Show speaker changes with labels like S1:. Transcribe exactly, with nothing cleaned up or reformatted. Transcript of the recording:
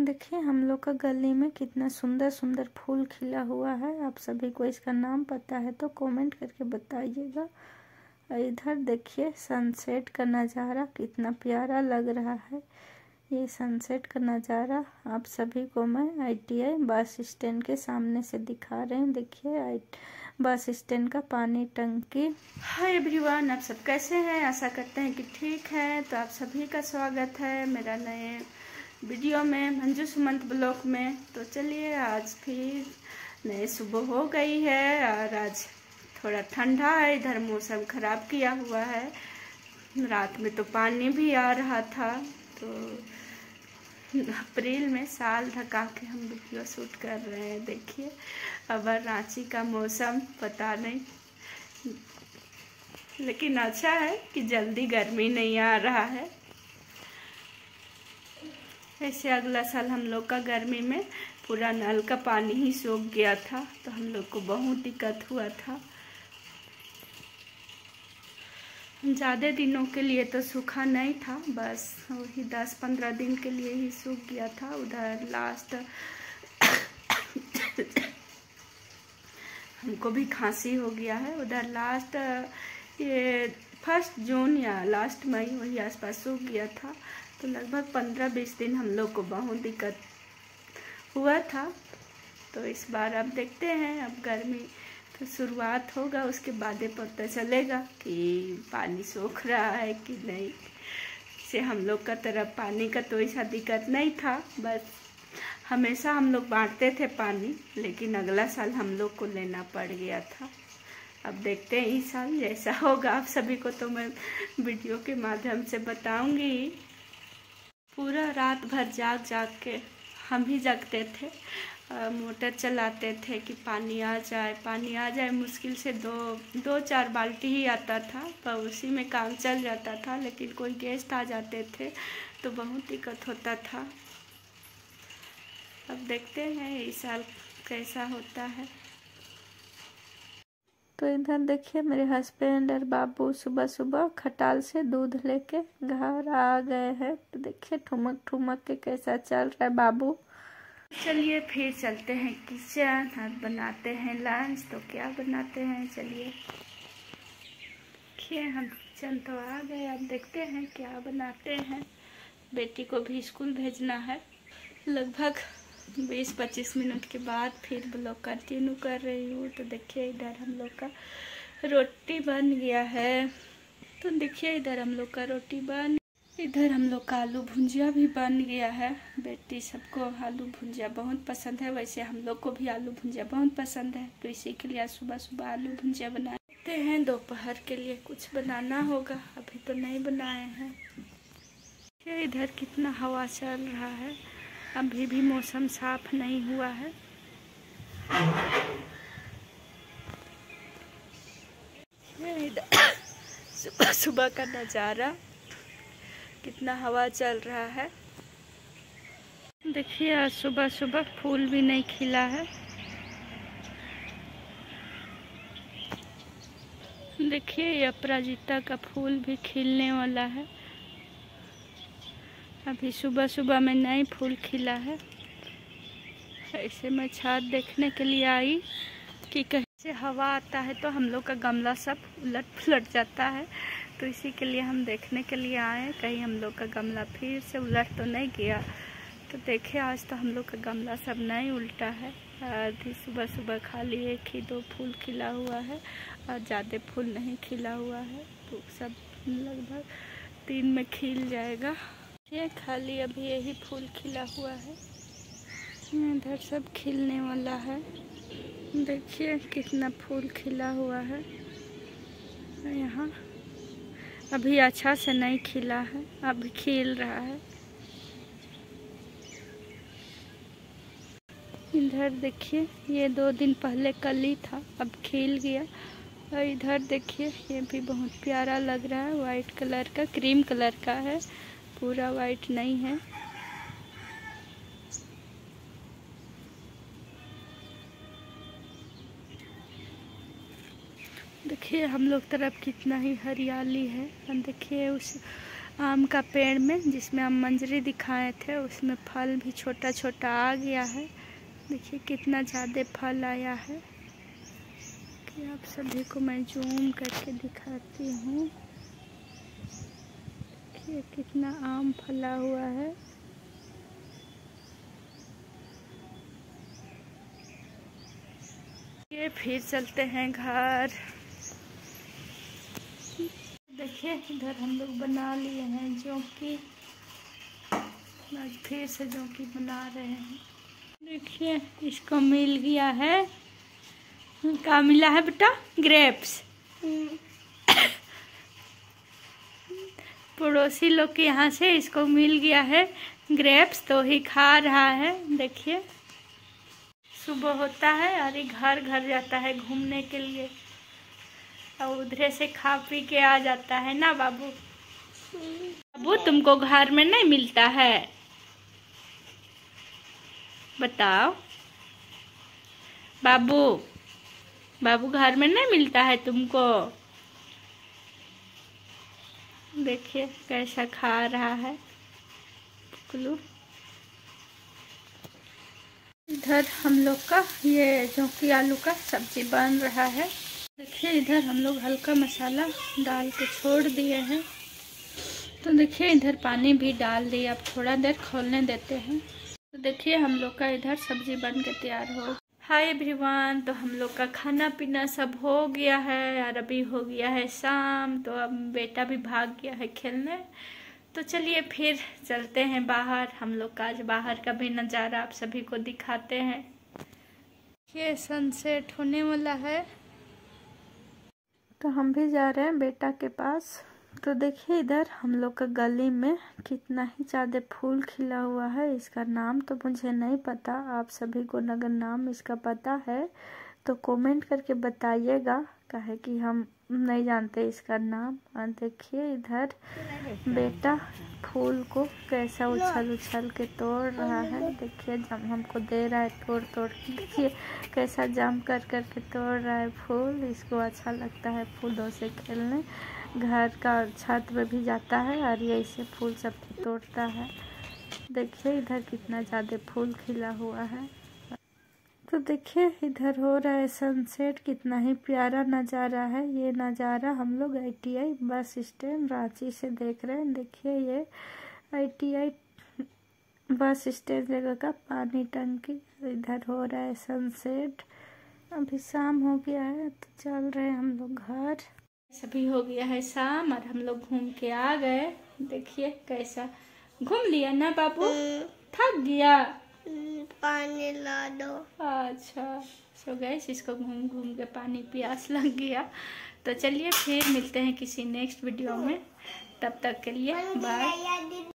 S1: देखिए हम लोग का गली में कितना सुंदर सुंदर फूल खिला हुआ है। आप सभी को इसका नाम पता है तो कमेंट करके बताइएगा। इधर देखिए सनसेट का नज़ारा कितना प्यारा लग रहा है। ये सनसेट का नज़ारा आप सभी को मैं I T I bus stand के सामने से दिखा रहे हैं। देखिए आई बस स्टैंड का पानी टंकी। हाय एवरीवन, आप सब कैसे हैं? आशा करते हैं कि ठीक है। तो आप सभी का स्वागत है मेरा नए वीडियो में, मंजू सुमंत ब्लॉग में। तो चलिए आज फिर नए सुबह हो गई है और आज थोड़ा ठंडा है। इधर मौसम ख़राब किया हुआ है। रात में तो पानी भी आ रहा था। तो अप्रैल में साल ढका के हम वीडियो शूट कर रहे हैं। देखिए अब रांची का मौसम पता नहीं, लेकिन अच्छा है कि जल्दी गर्मी नहीं आ रहा है। ऐसे अगला साल हम लोग का गर्मी में पूरा नल का पानी ही सूख गया था, तो हम लोग को बहुत दिक्कत हुआ था। ज़्यादा दिनों के लिए तो सूखा नहीं था, बस वही दस पंद्रह दिन के लिए ही सूख गया था। उधर लास्ट हमको भी खांसी हो गया है। उधर लास्ट ये फर्स्ट जून या लास्ट मई वही आसपास सूख गया था। तो लगभग पंद्रह बीस दिन हम लोग को बहुत दिक्कत हुआ था। तो इस बार अब देखते हैं, अब गर्मी तो शुरुआत होगा, उसके बाद पता चलेगा कि पानी सूख रहा है कि नहीं। से हम लोग का तरफ पानी का तो ऐसा दिक्कत नहीं था, बस हमेशा हम लोग बांटते थे पानी, लेकिन अगला साल हम लोग को लेना पड़ गया था। अब देखते हैं इस साल जैसा होगा, आप सभी को तो मैं वीडियो के माध्यम से बताऊंगी। पूरा रात भर जाग जाग के हम ही जगते थे, आ, मोटर चलाते थे कि पानी आ जाए पानी आ जाए। मुश्किल से दो दो चार बाल्टी ही आता था, पर उसी में काम चल जाता था। लेकिन कोई गेस्ट आ जाते थे तो बहुत दिक्कत होता था। अब देखते हैं इस साल कैसा होता है। तो इधर देखिए मेरे हस्बैंड और बाबू सुबह सुबह खटाल से दूध लेके घर आ गए हैं। तो देखिए ठुमक ठुमक के कैसा चल रहा है बाबू। चलिए फिर चलते हैं किचन और बनाते हैं लंच। तो क्या बनाते हैं, चलिए देखिए हम किचन तो आ गए। अब देखते हैं क्या बनाते हैं। बेटी को भी स्कूल भेजना है। लगभग बीस पच्चीस मिनट के बाद फिर ब्लॉग कंटिन्यू कर रही हूँ। तो देखिए इधर हम लोग का रोटी बन गया है। तो देखिए इधर हम लोग का रोटी बन, इधर हम लोग का आलू भुंजिया भी बन गया है। बेटी सबको आलू भुंजिया बहुत पसंद है, वैसे हम लोग को भी आलू भुंजिया बहुत पसंद है। तो इसी के लिए सुबह सुबह आलू भुंजिया बनाते हैं। दोपहर के लिए कुछ बनाना होगा, अभी तो नहीं बनाए हैं। इधर कितना हवा चल रहा है, अभी भी मौसम साफ नहीं हुआ है। सुबह सुबह का नज़ारा, कितना हवा चल रहा है। देखिए आज सुबह सुबह फूल भी नहीं खिला है। देखिए ये अपराजिता का फूल भी खिलने वाला है। अभी सुबह सुबह में नहीं फूल खिला है। ऐसे मैं छत देखने के लिए आई कि कहीं से हवा आता है तो हम लोग का गमला सब उलट पुलट जाता है। तो इसी के लिए हम देखने के लिए आए, कहीं हम लोग का गमला फिर से उलट तो नहीं गया। तो देखिए आज तो हम लोग का गमला सब नहीं उल्टा है। आधी सुबह सुबह खाली एक ही दो फूल खिला हुआ है और ज़्यादा फूल नहीं खिला हुआ है। तो सब लगभग दिन में खिल जाएगा। ये खाली अभी यही फूल खिला हुआ है, इधर सब खिलने वाला है। देखिए कितना फूल खिला हुआ है। यहाँ अभी अच्छा से नहीं खिला है, अभी खिल रहा है। इधर देखिए ये दो दिन पहले कली था, अब खिल गया। और इधर देखिए ये भी बहुत प्यारा लग रहा है, वाइट कलर का, क्रीम कलर का है, पूरा वाइट नहीं है। देखिए हम लोग तरफ कितना ही हरियाली है। देखिए उस आम का पेड़ में, जिसमें हम मंजरी दिखाए थे, उसमें फल भी छोटा छोटा आ गया है। देखिए कितना ज़्यादा फल आया है कि आप सभी को मैं जूम करके दिखाती हूँ। देखिए कितना आम फला हुआ है। ये फिर चलते हैं घर। देखिए इधर हम लोग बना लिए हैं जौकी, आज फिर से जौकी बना रहे हैं। देखिए इसको मिल गया है, क्या मिला है बेटा? ग्रेप्स। पड़ोसी लोग के यहाँ से इसको मिल गया है ग्रेप्स, तो ही खा रहा है। देखिए सुबह होता है और ये घर घर जाता है घूमने के लिए, और उधरे से खा पी के आ जाता है ना बाबू। बाबू तुमको घर में नहीं मिलता है, बताओ बाबू। बाबू घर में नहीं मिलता है तुमको। देखिए कैसा खा रहा है पुकलू। इधर हम लोग का ये जौकी आलू का सब्जी बन रहा है। देखिए इधर हम लोग हल्का मसाला डाल के छोड़ दिए हैं। तो देखिए इधर पानी भी डाल दिए, अब थोड़ा देर खोलने देते हैं। तो देखिए हम लोग का इधर सब्जी बन के तैयार हो। हाय एवरीवन, तो हम लोग का खाना पीना सब हो गया है और अभी हो गया है शाम। तो अब बेटा भी भाग गया है खेलने। तो चलिए फिर चलते हैं बाहर। हम लोग का आज बाहर का भी नज़ारा आप सभी को दिखाते हैं। ये सनसेट होने वाला है, तो हम भी जा रहे हैं बेटा के पास। तो देखिए इधर हम लोग का गली में कितना ही ज़्यादा फूल खिला हुआ है। इसका नाम तो मुझे नहीं पता, आप सभी को अगर नाम इसका पता है तो कमेंट करके बताइएगा, काहे कि हम नहीं जानते इसका नाम। और देखिए इधर बेटा फूल को कैसा उछल उछल के तोड़ रहा है। देखिए जब हमको दे रहा है तोड़ तोड़ के, देखिए कैसा जम कर कर के तोड़ रहा है फूल। इसको अच्छा लगता है फूलों से खेलने, घर का छत पे भी जाता है और ये ऐसे फूल सब तोड़ता है। देखिए इधर कितना ज़्यादा फूल खिला हुआ है। तो देखिए इधर हो रहा है सनसेट, कितना ही प्यारा नज़ारा है। ये नज़ारा हम लोग I T I bus stand Ranchi से देख रहे हैं। देखिए ये I T I bus stand जगह का पानी टंकी। इधर हो रहा है सनसेट। अभी शाम हो गया है तो चल रहे हैं हम लोग घर। सभी हो गया है शाम और हम लोग घूम के आ गए। देखिए कैसा घूम लिया ना बाबू, थक गया,
S2: पानी ला दो।
S1: अच्छा सो गैस इसको घूम घूम के पानी प्यास लग गया। तो चलिए फिर मिलते हैं किसी नेक्स्ट वीडियो में, तब तक के लिए बाय।